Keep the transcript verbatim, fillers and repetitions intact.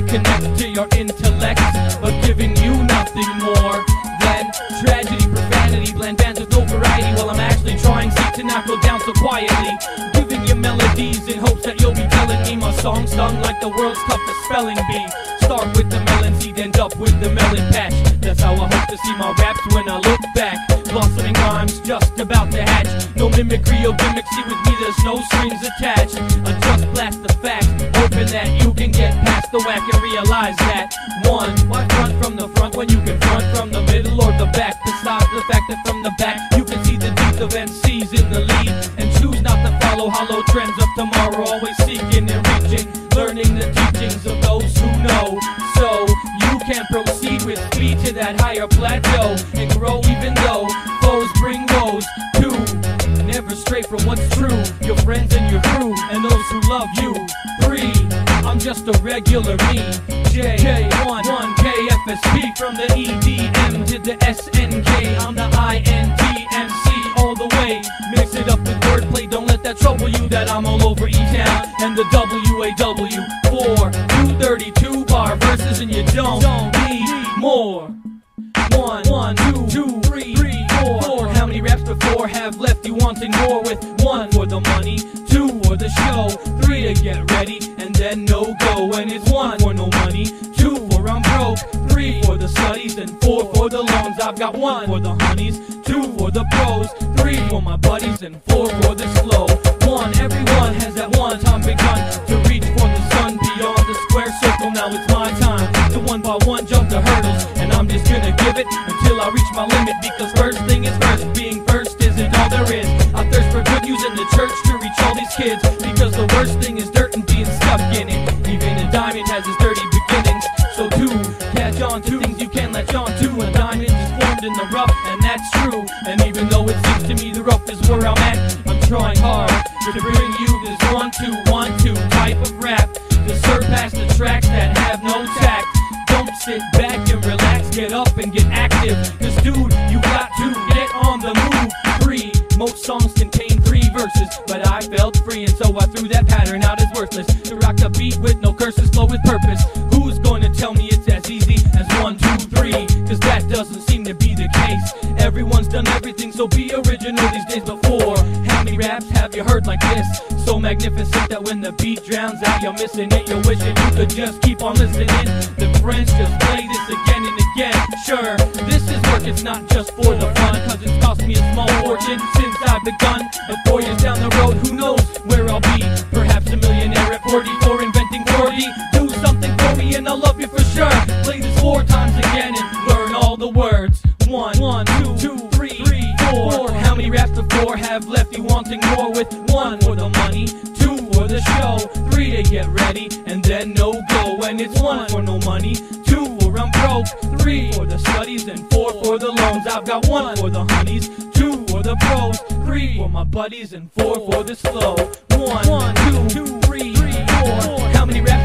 connect to your intellect, but giving you nothing more than tragedy, profanity, bland bands with no variety. While I'm actually trying see to not go down so quietly, giving you melodies in hopes that you'll be telling me my song stung like the world's toughest spelling bee. Start with the melon seed, end up with the melon patch. That's how I hope to see my raps when I look back. Blossoming rhymes just about to hatch. No mimicry or gimmicks, see with me there's no strings attached. I just blast the facts, hoping that you can get past the whack and realize that one, why front from the front when you can front from the middle or the back? Besides the fact that from the back you can see the depth of M Cs in the lead, and choose not to follow hollow trends of tomorrow. Always seeking and reaching, learning the teachings of those who know, so you can proceed with speed to that higher plateau and grow even though foes bring woes. Two, never stray from what's true, your friends and your crew and those who love you. Three, I'm just a regular me, J, J one, one K F S P, from the E D M to the S N K. I'm the I N T M C all the way. Mix it up with wordplay, don't let that trouble you that I'm all over E-Town and the W A W. Four, two thirty-two bar verses and you don't, don't need more. One, one, two, two, three, three, four, four. How many raps before have left you wanting more? With one for the money, two for the show, three to get ready, and then no go. And it's one for no money, two for I'm broke, three for the studies, and four for the loans. I've got one for the honeys, two for the pros, three for my buddies, and four for this flow. One, everyone has at one time begun to reach for the sun beyond the square circle. Now it's my time to one by one jump the hurdles, and I'm just gonna give it until I reach my limit, because first thing is first, being first isn't all there is. I thirst for good news in the church to reach all these kids, because the worst thing is dirt and being stuck in it. Even a diamond has its dirty beginnings, so do catch on to things you can't latch on to. A diamond is formed in the rough, and that's true. And even though it seems to me the rough is where I'm at, I'm trying hard to bring you this one two one two type of rap to surpass the tracks that have no tact. Don't sit back and relax, get up and get active, cause dude, you got to get on the move. Three, most songs contain three verses, but I felt free and so I threw that pattern out as worthless. To rock the beat with no curses, flow with purpose. Who's going to tell me it's as easy as one, two, three? Cause that doesn't seem to be the case. Everyone's done everything, so be original these days. Before, how many raps have you heard like this? So magnificent that when the beat drowns out, you're missing it. You're wishing you could just keep on listening. The friends just play this again and again. Sure, this is work, it's not just for the fun, cause it's cost me a small fortune since I've begun. But four years down the road, who knows where I'll be? Perhaps a millionaire at forty for inventing forty. Do something for me and I'll love you for sure. Play this four times again and learn all the words. One, one, two, two, three, three, four. four. How many raps before have left you wanting more? With one for the money, two for the show, three to get ready, and then no go. And it's one for no money, two for I'm broke, three for the studies, and four for the loans. I've got one for the honeys, two for the pros, three for my buddies, and four for this flow. One, one, two, two, three, three, four. How many raps